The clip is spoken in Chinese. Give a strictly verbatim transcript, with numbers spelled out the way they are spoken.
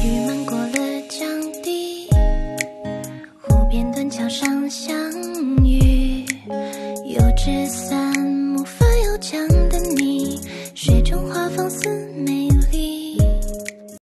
雨漫过了江堤，湖边断桥上相遇。油纸伞，木发又墙的你，水中花放肆